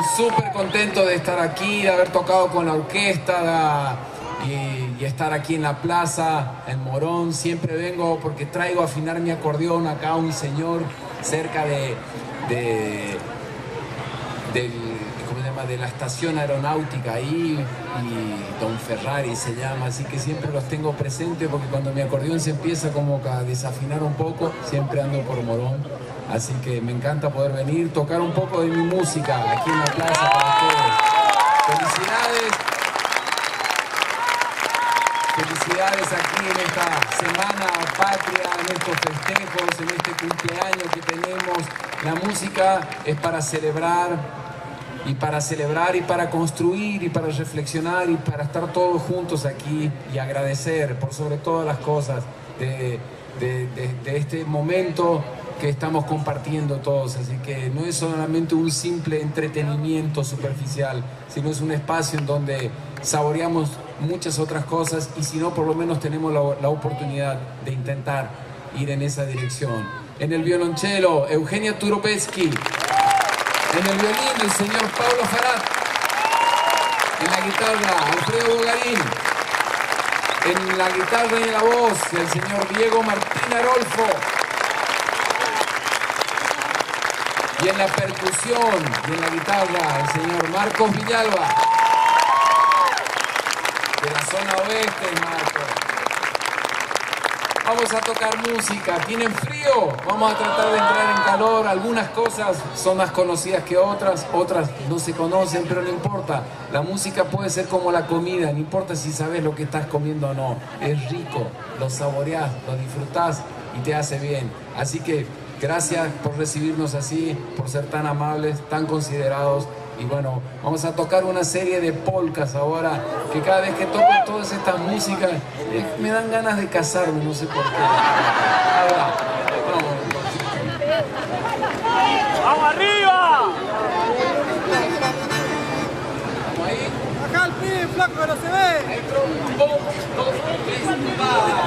súper contentos de estar aquí, de haber tocado con la orquesta y estar aquí en la plaza, en Morón. Siempre vengo porque traigo a afinar mi acordeón acá a un señor cerca de la estación aeronáutica ahí, y Don Ferrari se llama, así que siempre los tengo presentes porque cuando mi acordeón se empieza como a desafinar un poco, siempre ando por Morón, así que me encanta poder venir, tocar un poco de mi música aquí en la plaza para ustedes. Felicidades, felicidades aquí en esta semana patria, en estos festejos, en este cumpleaños que tenemos. La música es para celebrar y para construir y para reflexionar y para estar todos juntos aquí y agradecer por sobre todas las cosas de este momento que estamos compartiendo todos. Así que no es solamente un simple entretenimiento superficial, sino es un espacio en donde saboreamos muchas otras cosas y si no, por lo menos tenemos la oportunidad de intentar ir en esa dirección. En el violonchelo, Eugenia Turopeski. En el violín, el señor Pablo Farat. En la guitarra, Alfredo Bogarín. En la guitarra y la voz, el señor Diego Martín Arolfo. Y en la percusión y en la guitarra, el señor Marcos Villalba. De la zona oeste, Marcos. Vamos a tocar música. ¿Tienen frío? Vamos a tratar de entrar en calor. Algunas cosas son más conocidas que otras no se conocen, pero no importa. La música puede ser como la comida, no importa si sabes lo que estás comiendo o no. Es rico, lo saboreás, lo disfrutás y te hace bien. Así que gracias por recibirnos así, por ser tan amables, tan considerados. Y bueno, vamos a tocar una serie de polcas ahora, que cada vez que toco todas estas músicas me dan ganas de casarme, no sé por qué. Ahora, vamos. ¡Vamos arriba! ¿Vamos ahí? Acá el pibe, flaco, que no se ve. Dentro, 1, 2, 3, va.